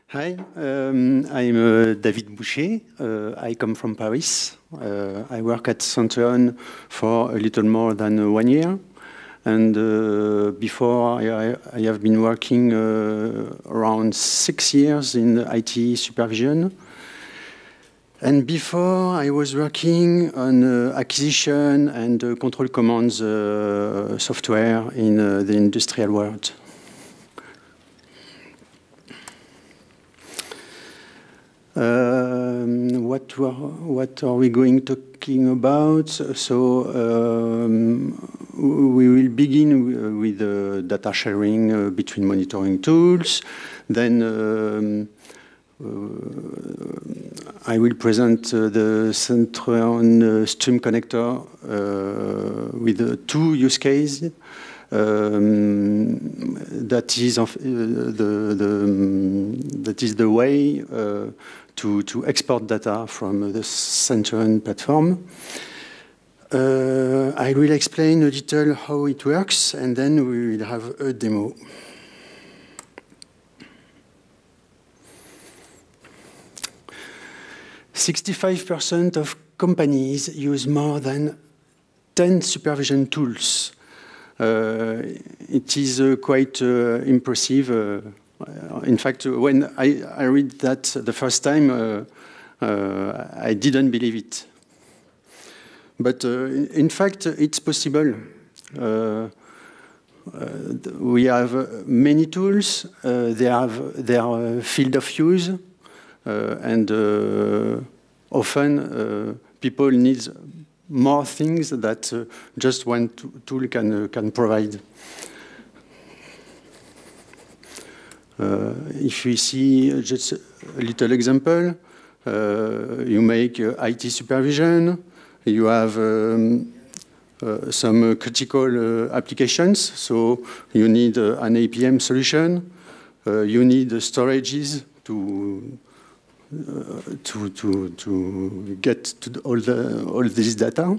Hi, I'm David Boucher. I come from Paris. I work at Centreon for a little more than 1 year. And before, I have been working around 6 years in IT supervision. And before, I was working on acquisition and control commands software in the industrial world. What are we going talking about? So we will begin with data sharing between monitoring tools. Then I will present the Centreon Stream Connector with 2 use cases. That is the way to export data from the Centreon platform. I will explain a little how it works, and then we will have a demo. "65% of companies use more than 10 supervision tools." It is quite impressive. In fact, when I read that the first time, I didn't believe it. But in fact, it's possible. We have many tools. They have their field of use. And often people need more things that just one tool can provide. If we see just a little example, you make IT supervision, you have some critical applications, so you need an APM solution, you need storages to get to all this data.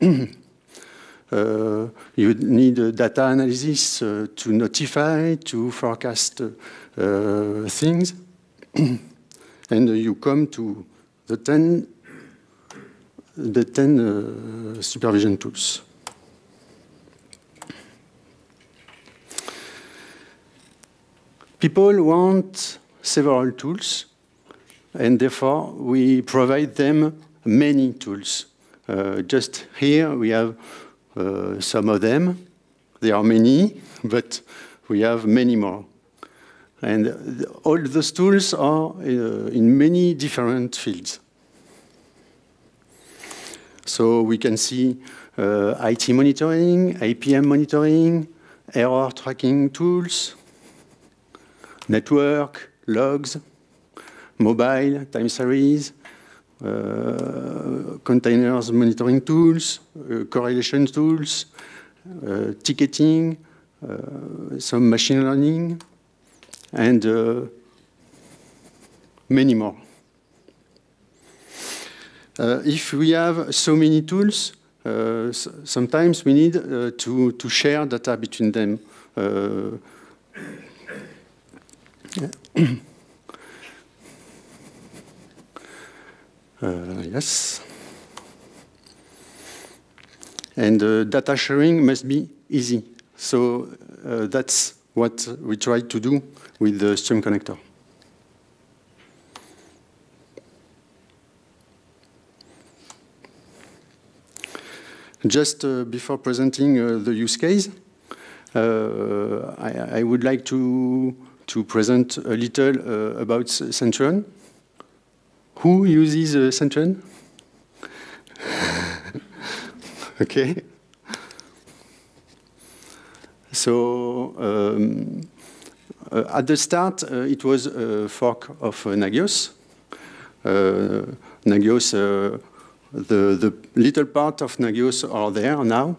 You need data analysis to notify, to forecast things, and you come to the 10 supervision tools. People want several tools, and therefore we provide them many tools. Just here we have some of them. There are many, but we have many more. And all those tools are in many different fields. So we can see IT monitoring, APM monitoring, error tracking tools, network, logs, mobile, time series, containers monitoring tools, correlation tools, ticketing, some machine learning, and many more. If we have so many tools, sometimes we need to share data between them. Yes. And data sharing must be easy. So that's what we try to do with the Stream Connector. Just before presenting the use case, I would like to present a little about Centreon. Who uses Centreon? Okay. So at the start, it was a fork of Nagios. Nagios, the little part of Nagios are there now.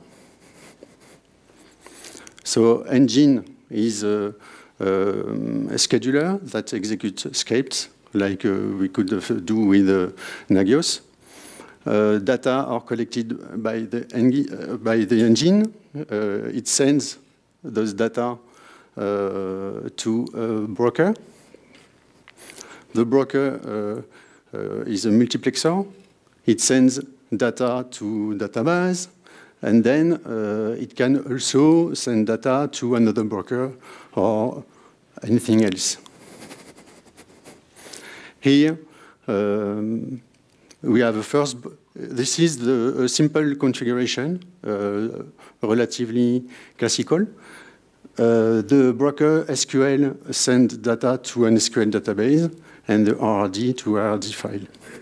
So Engine is a scheduler that executes scripts like we could do with Nagios. Data are collected by the engine. It sends those data to a broker. the broker is a multiplexer. It sends data to database, and then it can also send data to another broker or anything else. Here, we have a first. This is a simple configuration, relatively classical. The broker SQL sends data to an SQL database, and the RRD to RRD file.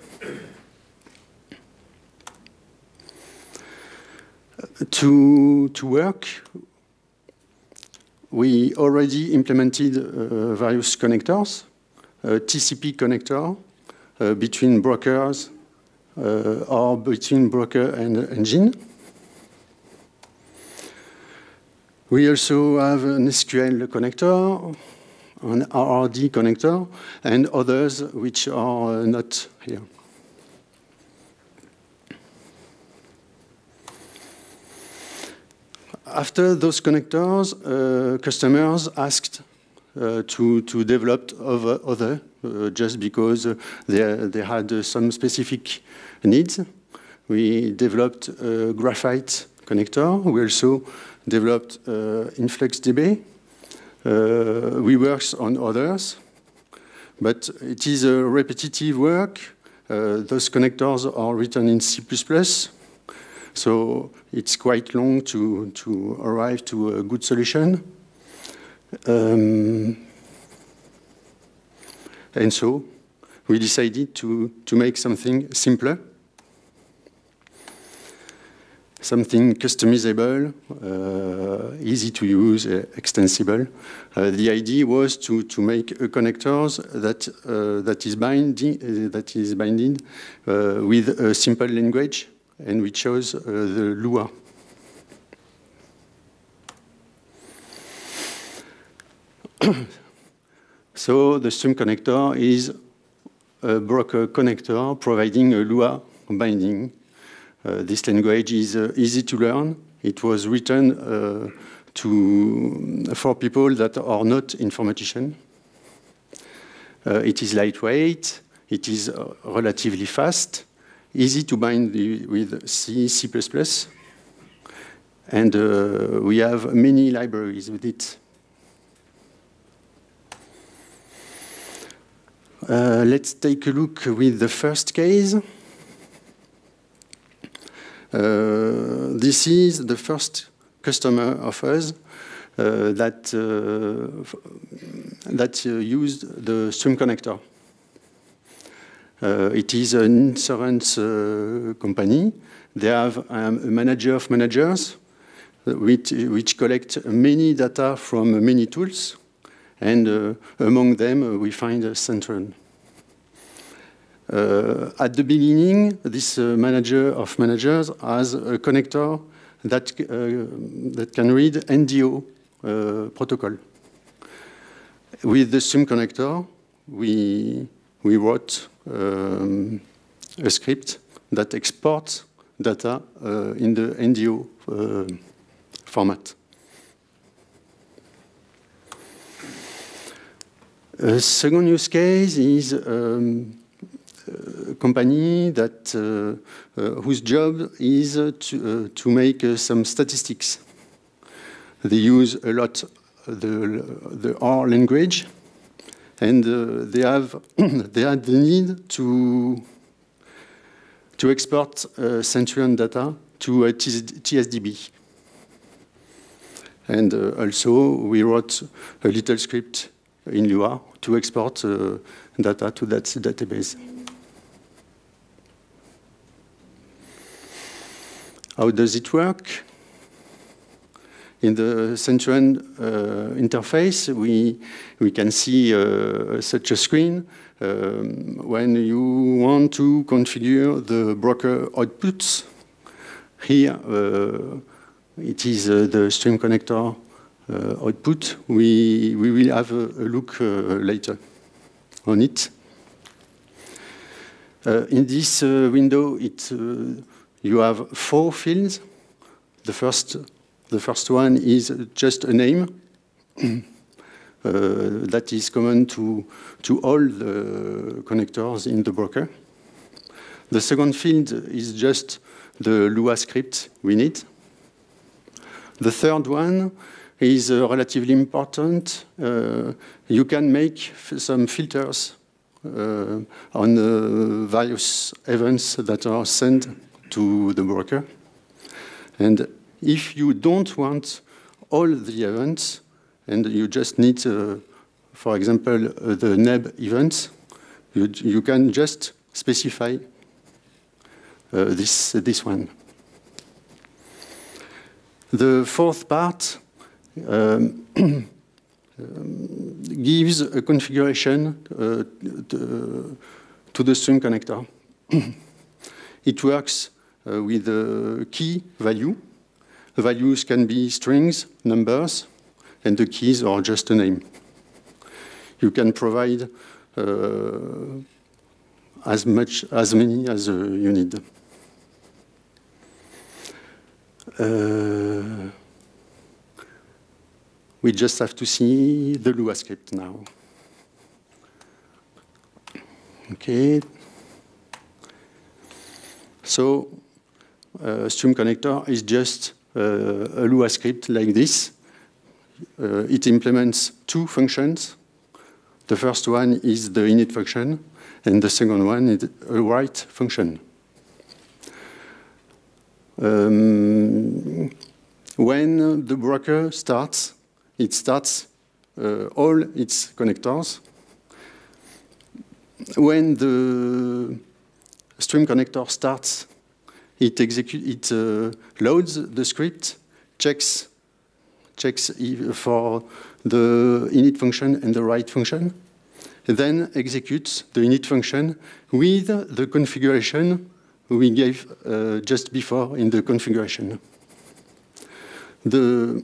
To work, we already implemented various connectors, a TCP connector between brokers or between broker and engine. We also have an SQL connector, an RRD connector, and others which are not here. After those connectors, customers asked to develop other just because they had some specific needs. We developed a Graphite connector. We also developed InfluxDB. We worked on others, but it is a repetitive work. Those connectors are written in C++, so it's quite long to arrive to a good solution. And so we decided to make something simpler, something customizable, easy to use, extensible. The idea was to make a connectors that is binding with a simple language, and we chose the Lua. So the stream connector is a broker connector providing a Lua binding. This language is easy to learn. It was written for people that are not informaticians. It is lightweight. It is relatively fast, easy to bind with C, C++. And we have many libraries with it. Let's take a look with the first case. This is the first customer of us that used the stream connector. It is an insurance company. They have a manager of managers which collect many data from many tools. And among them, we find Centron. At the beginning, this manager of managers has a connector that can read NDO protocol. With the stream connector, we wrote a script that exports data in the NDO format. A second use case is a company that whose job is to make some statistics. They use a lot the R language, and they had the need to export Centurion data to a TSDB. And also, we wrote a little script in Lua to export data to that database. How does it work? In the Centurion interface, we can see such a screen when you want to configure the broker outputs. Here, it is the stream connector output. We will have a look later on it. In this window, you have 4 fields. The first one is just a name. that is common to all the connectors in the broker. The second field is just the Lua script we need. The third one is relatively important. You can make some filters on various events that are sent to the broker. And if you don't want all the events, and you just need, for example, the NEB events, you can just specify this one. The fourth part gives a configuration to the stream connector. It works with a key value. The values can be strings, numbers, and the keys are just a name. You can provide as many as you need. We just have to see the Lua script now. Okay. So, stream connector is just a Lua script like this. It implements two functions. The first one is the init function, and the second one is a write function. When the broker starts, it starts all its connectors. When the stream connector starts, it loads the script, checks for the init function and the write function, and then executes the init function with the configuration we gave just before in the configuration. The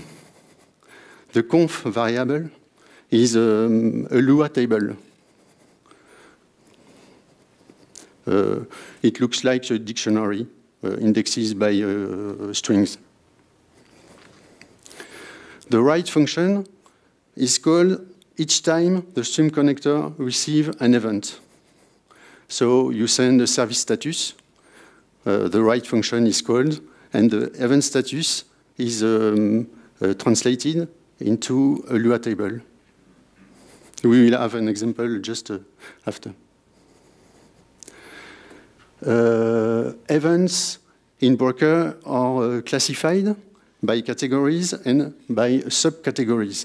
conf variable is a Lua table. It looks like a dictionary, indexes by strings. The write function is called each time the stream connector receives an event. So you send a service status, the write function is called, and the event status is translated into a Lua table. We will have an example just after. Events in Broker are classified by categories and by subcategories.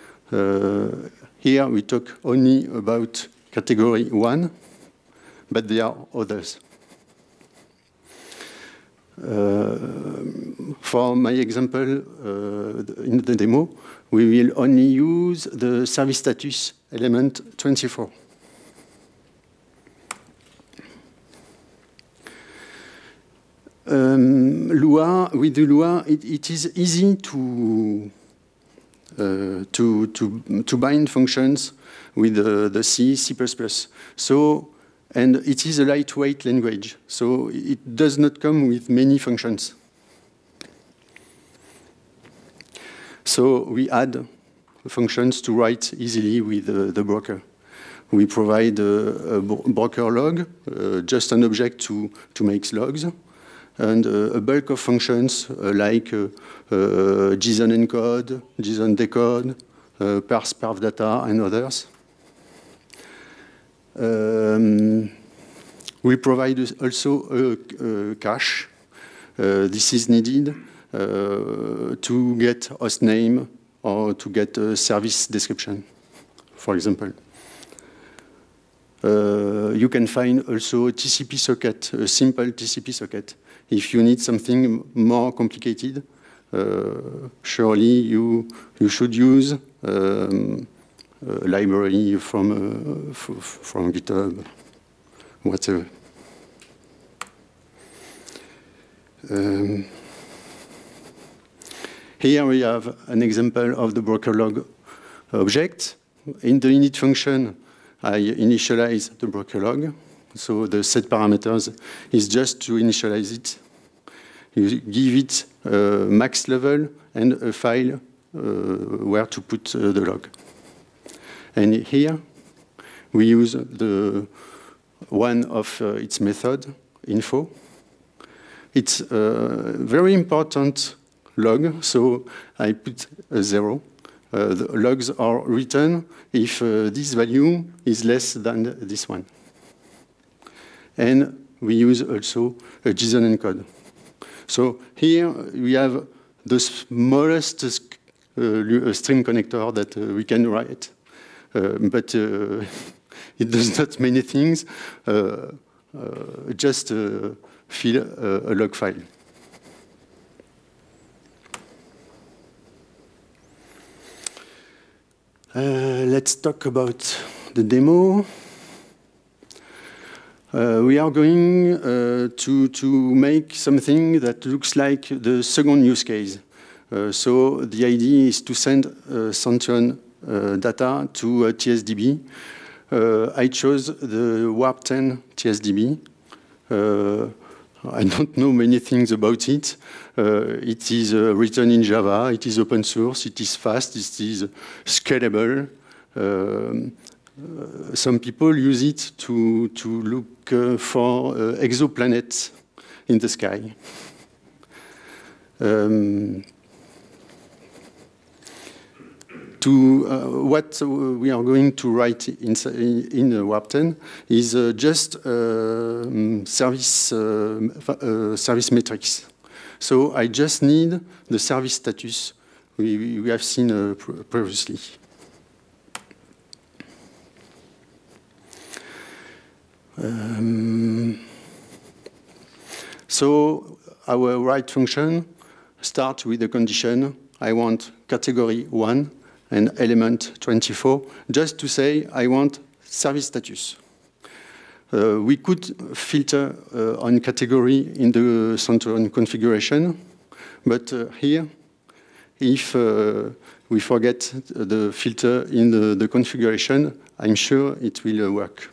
Here we talk only about category 1, but there are others. For my example, in the demo, we will only use the service status element 24. With the Lua, it is easy to bind functions with the C, C++. So, and it is a lightweight language, so it does not come with many functions. So we add functions to write easily with the broker. We provide a broker log, just an object to make logs, and a bulk of functions like JSON encode, JSON decode, parse perf data, and others. We provide also a cache. This is needed to get host name or to get a service description, for example. You can find also a TCP socket, a simple TCP socket. If you need something more complicated, surely you should use a library from GitHub, whatever. Here we have an example of the broker log object. In the init function, I initialize the broker log. So the set parameters is just to initialize it. You give it a max level and a file where to put the log. And here, we use one of its method, info. It's a very important log, so I put a 0. The logs are written if this value is less than this one. And we use also a JSON encode. So here we have the smallest stream connector that we can write, but it does not many things, just fill a log file. Let's talk about the demo. We are going to make something that looks like the second use case. So the idea is to send Centurion data to TSDB. I chose the Warp 10 TSDB. I don't know many things about it. It is written in Java. It is open source. It is fast. It is scalable. Some people use it to look for exoplanets in the sky. What we are going to write in Warp 10 is just service metrics. So I just need the service status we have seen previously. So our write function starts with the condition, I want category 1 and element 24, just to say I want service status. We could filter on category in the Centurion configuration, but here, if we forget the filter in the configuration, I'm sure it will work.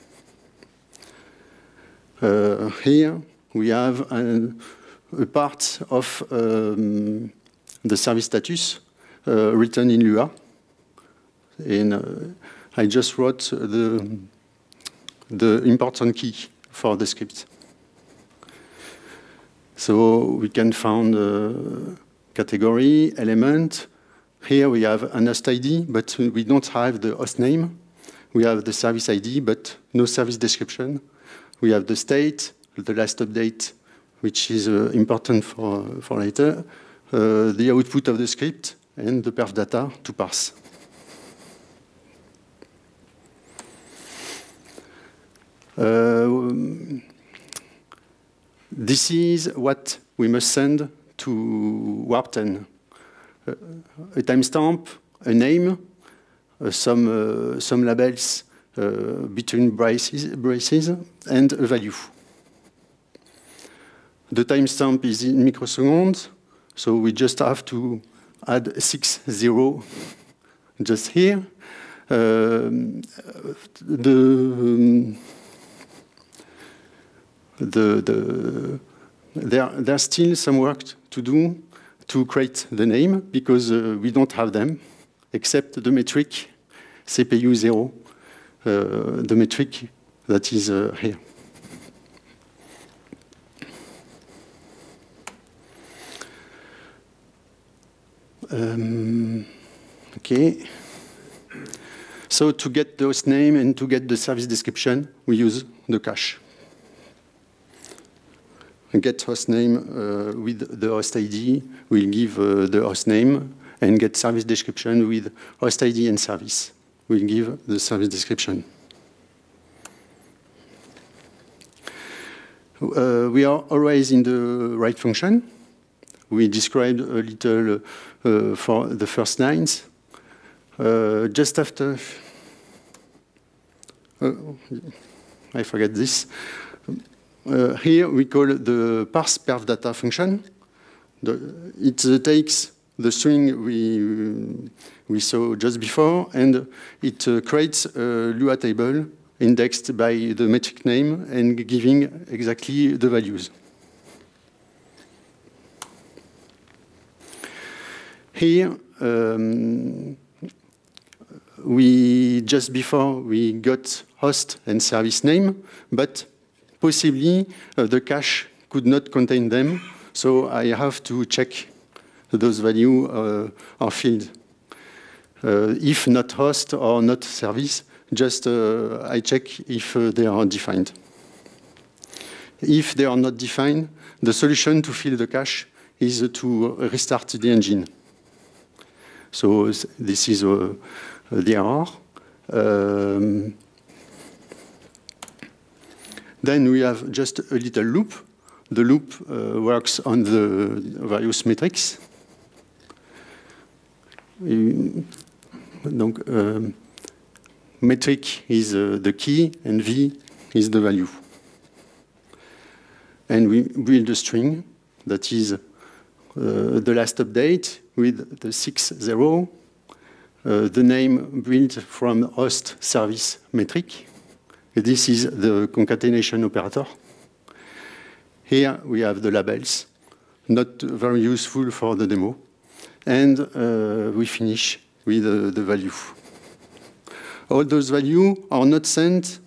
Here we have a part of the service status written in Lua. And I just wrote the important key for the script. So we can find category, element. Here we have an host ID, but we don't have the host name. We have the service ID, but no service description. We have the state, the last update, which is important for later, the output of the script, and the perf data to parse. This is what we must send to Warp 10. A timestamp, a name, some labels between braces, and a value. The timestamp is in microseconds, so we just have to add 60 just here. There's still some work to do to create the name, because we don't have them, except the metric CPU 0, the metric that is here. Okay. So to get the host name and to get the service description, we use the cache. Get host name with the host ID, we'll give the host name, and get service description with host ID and service. We'll give the service description. We are always in the write function. We described a little for the first lines. Just after, I forget this. Here we call the parse perf data function. It takes the string we saw just before, and it creates a Lua table indexed by the metric name and giving exactly the values. Here, we just before we got host and service name, but possibly the cache could not contain them, so I have to check those values are filled. If not host or not service, just I check if they are defined. If they are not defined, the solution to fill the cache is to restart the engine. So this is the error. Then we have just a little loop. The loop works on the various metrics. Donc, metric is the key, and V is the value. And we build a string that is the last update with the 6.0, the name built from host service metric. This is the concatenation operator. Here we have the labels, not very useful for the demo. And we finish with the value. All those values are not sent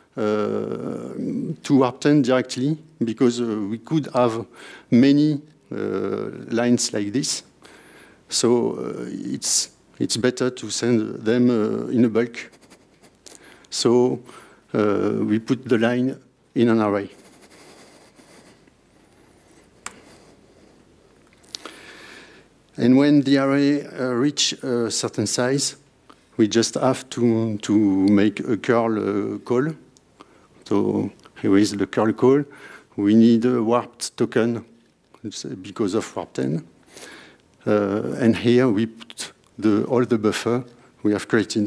to Warp10 directly, because we could have many lines like this. So it's better to send them in a bulk. So we put the line in an array. And when the array reaches a certain size, we just have to make a curl call. So here is the curl call. We need a warped token because of Warp10. And here we put all the buffer we have created.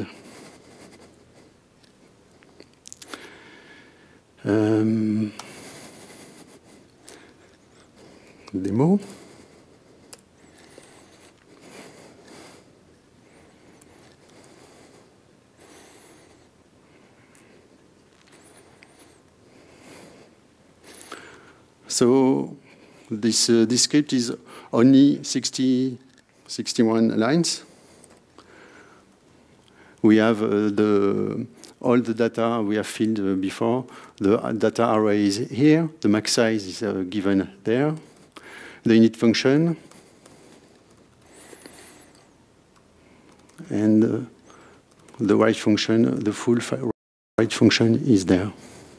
Demo. So this script is only 61 lines. We have all the data we have filled before. The data array is here. The max size is given there. The init function. And the write function, the full write function is there.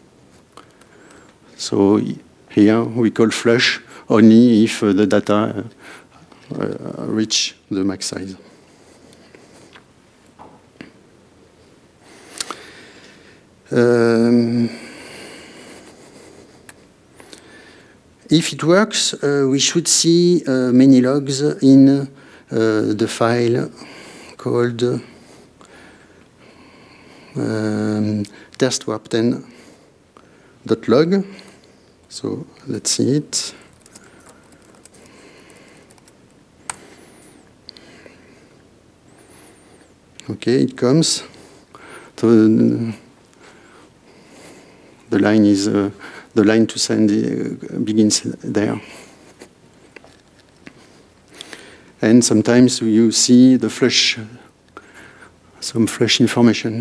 So here we call flush only if the data reach the max size. If it works, we should see many logs in the file called testwarp10.log. So let's see it. Okay, it comes. So the line is the line to send begins there. And sometimes you see the flush, some flush information.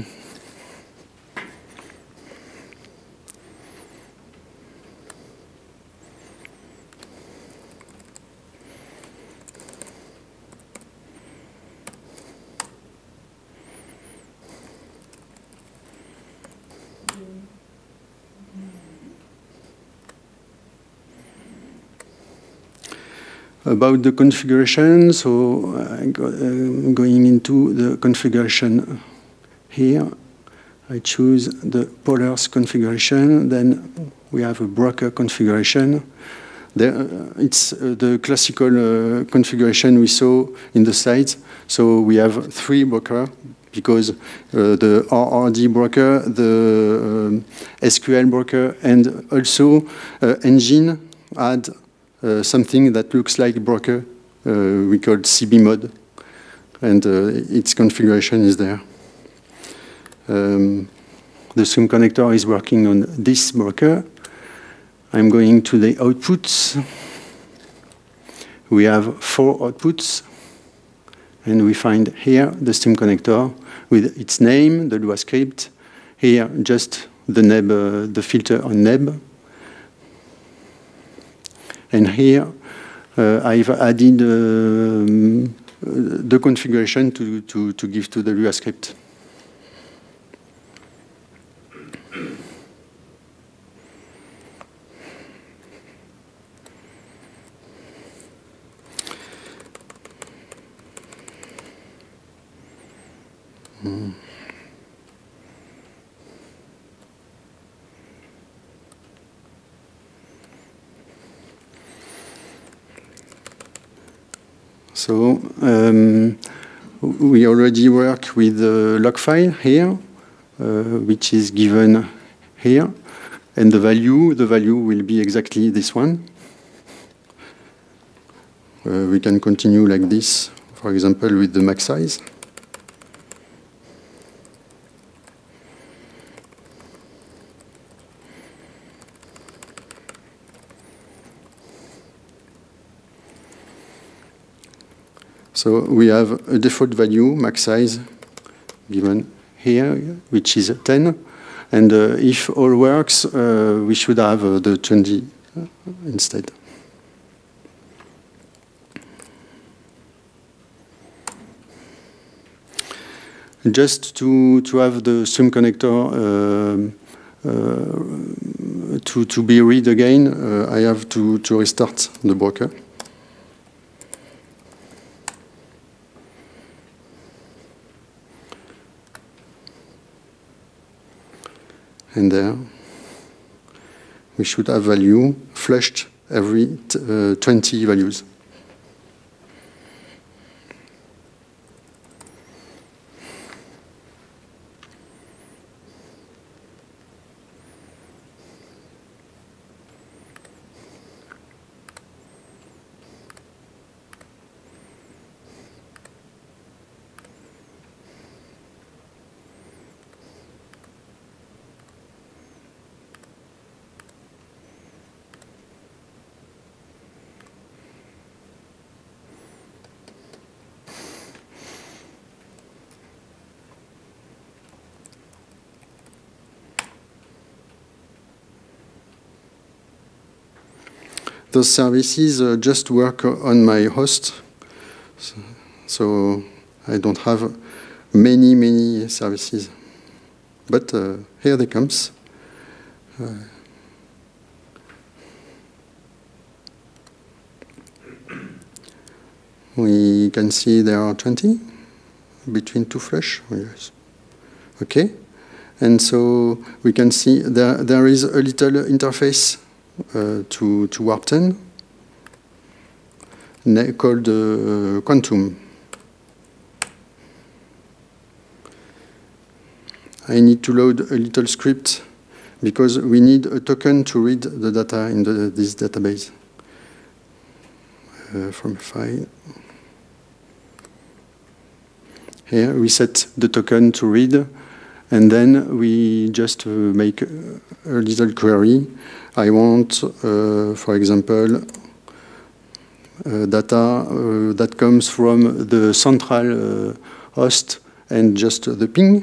About the configuration, so going into the configuration here, I choose the Polars configuration. Then we have a broker configuration. It's the classical configuration we saw in the slides. So we have 3 brokers because the RRD broker, the SQL broker, and also engine had something that looks like broker, we call CBMod, and its configuration is there. The Zoom connector is working on this broker. I'm going to the outputs. We have 4 outputs, And we find here the Steam connector with its name, the Lua script. Here, just the neb, the filter on neb. And here, I've added the configuration to give to the Lua script. So we already work with the log file here, which is given here, and the value will be exactly this one. We can continue like this, for example, with the max size. So we have a default value, max size, given here, which is 10. And if all works, we should have the 20 instead. Just to have the Stream connector to be read again, I have to restart the broker. And there, we should have value flushed every 20 values. Those services just work on my host, so I don't have many services. But here they comes. We can see there are 20 between two flush. Yes. Okay, and so we can see there is a little interface to Warp 10 called Quantum. I need to load a little script because we need a token to read the data in this database from a file. Here we set the token to read, and then we just make a little query. I want, for example, data that comes from the central host and just the ping.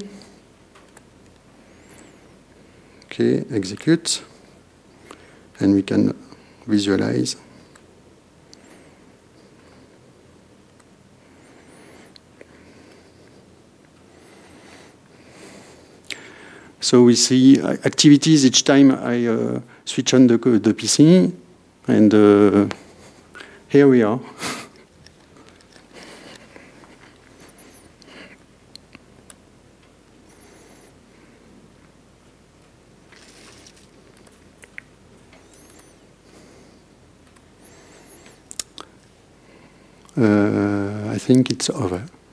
Okay, execute, and we can visualize. So we see activities each time I switch on the PC, and here we are. I think it's over.